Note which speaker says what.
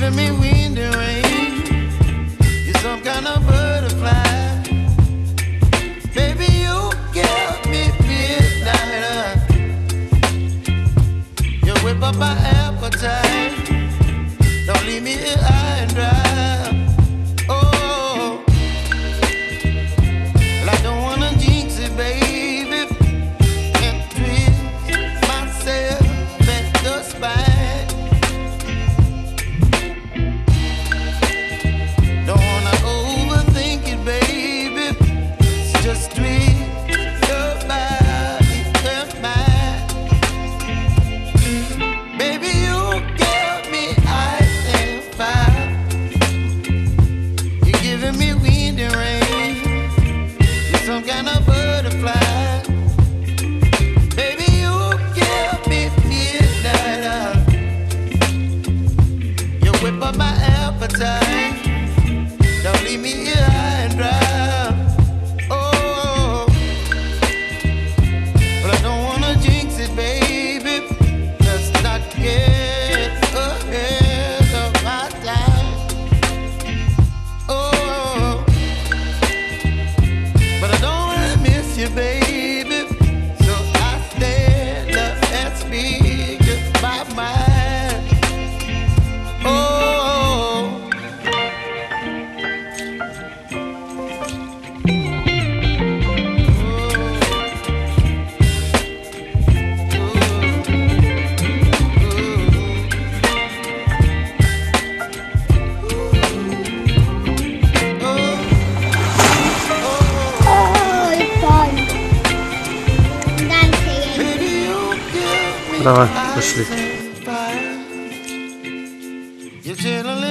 Speaker 1: giving me wind and rain. You're some kind of butterfly. Baby, you give me midnight. You whip up my appetite. Don't leave me here high and dry. Oh, well, I don't wanna jinx it, baby. Can't twist myself at the spine. Don't wanna overthink it, baby. It's just twist your body and mine. Baby, you give me ice and fire. You're giving me wind and rain. You're some kind of butterfly. Baby, you give me midnight. You whip up my appetite. Don't leave me here high and dry. Oh, but I don't wanna jinx it, baby. Let's not get ahead of my time. Oh, but I don't wanna miss you, baby. So I stand up and speak just my mind. Oh.
Speaker 2: Давай, пошли.
Speaker 1: You're chilling